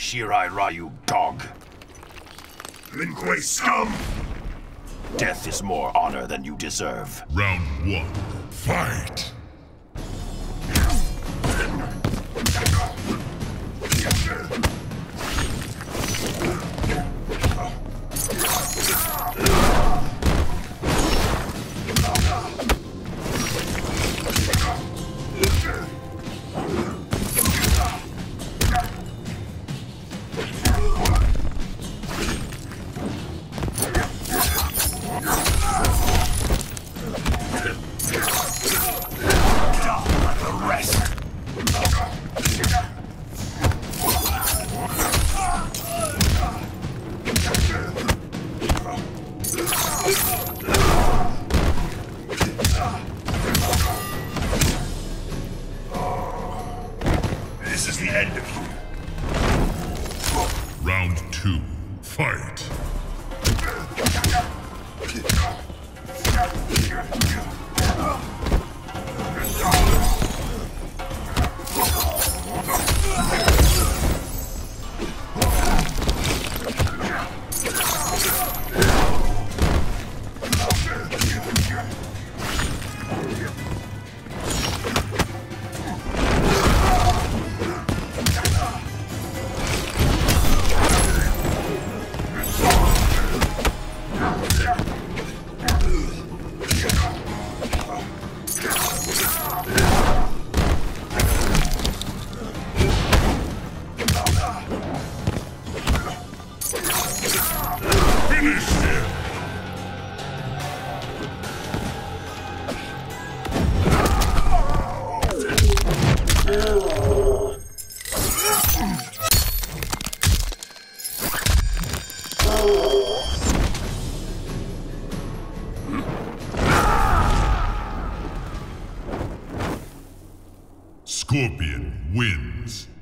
Shirai Ryu, dog. Lin Kuei scum! Death is more honor than you deserve. Round 1. Fight! This is the end of you. Round 2. Fight! Finish him! Scorpion wins.